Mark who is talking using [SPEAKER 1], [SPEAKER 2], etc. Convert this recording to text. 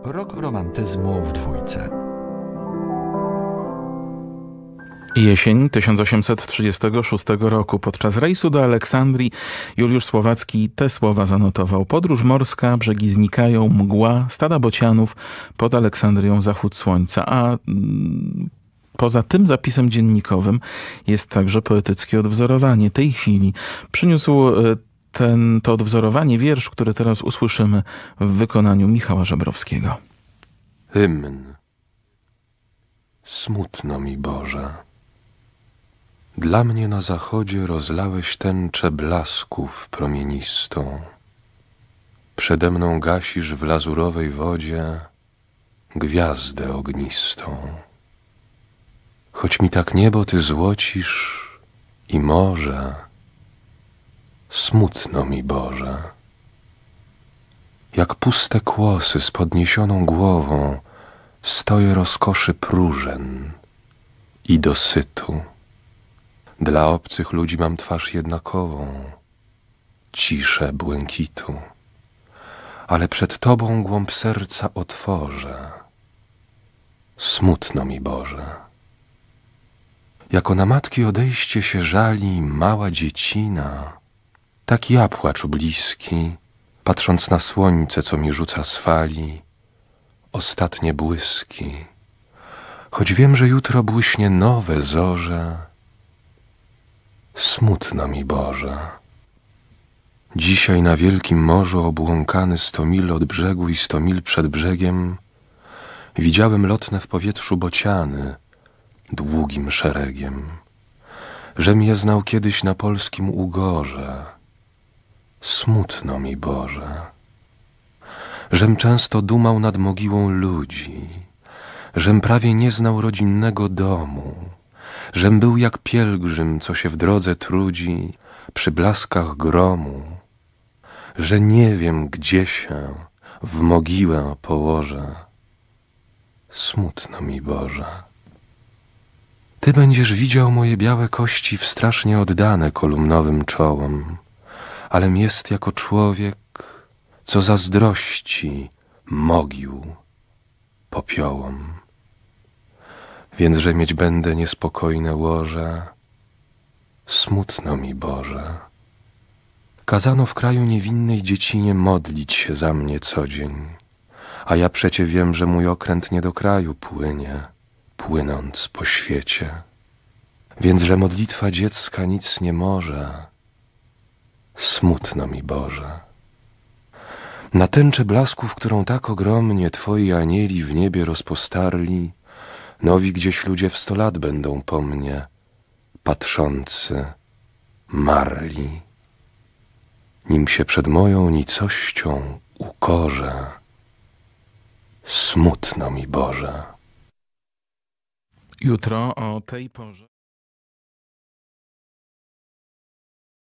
[SPEAKER 1] Rok romantyzmu w dwójce.
[SPEAKER 2] Jesień 1836 roku. Podczas rejsu do Aleksandrii Juliusz Słowacki te słowa zanotował. Podróż morska, brzegi znikają, mgła, stada bocianów, pod Aleksandrią zachód słońca. A poza tym zapisem dziennikowym jest także poetyckie odwzorowanie tej chwili. Przyniósł to odwzorowanie wiersz, który teraz usłyszymy w wykonaniu Michała Żebrowskiego.
[SPEAKER 3] Hymn. Smutno mi, Boże. Dla mnie na zachodzie rozlałeś tęczę blasków promienistą. Przede mną gasisz w lazurowej wodzie gwiazdę ognistą. Choć mi tak niebo ty złocisz i morze, smutno mi, Boże. Jak puste kłosy z podniesioną głową stoję rozkoszy próżen i dosytu. Dla obcych ludzi mam twarz jednakową, ciszę błękitu, ale przed Tobą głąb serca otworzę. Smutno mi, Boże. Jako na matki odejście się żali mała dziecina, tak ja płaczu bliski, patrząc na słońce, co mi rzuca z fali ostatnie błyski. Choć wiem, że jutro błyśnie nowe zorze, smutno mi, Boże. Dzisiaj na wielkim morzu obłąkany 100 mil od brzegu i 100 mil przed brzegiem widziałem lotne w powietrzu bociany długim szeregiem. Żem je znał kiedyś na polskim Ugorze, smutno mi, Boże. Żem często dumał nad mogiłą ludzi, żem prawie nie znał rodzinnego domu, żem był jak pielgrzym, co się w drodze trudzi przy blaskach gromu, że nie wiem, gdzie się w mogiłę położę. Smutno mi, Boże. Ty będziesz widział moje białe kości w strasznie oddane kolumnowym czołom, alem jest jako człowiek, co zazdrości mogił popiołom. Więc, że mieć będę niespokojne łoże, smutno mi, Boże. Kazano w kraju niewinnej dziecinie modlić się za mnie co dzień, a ja przecie wiem, że mój okręt nie do kraju płynie, płynąc po świecie. Więc, że modlitwa dziecka nic nie może, smutno mi, Boże. Na tęczę blasków, którą tak ogromnie Twoi anieli w niebie rozpostarli, nowi gdzieś ludzie w 100 lat będą po mnie, patrzący, marli. Nim się przed moją nicością ukorzę, smutno mi, Boże.
[SPEAKER 2] Jutro o tej porze.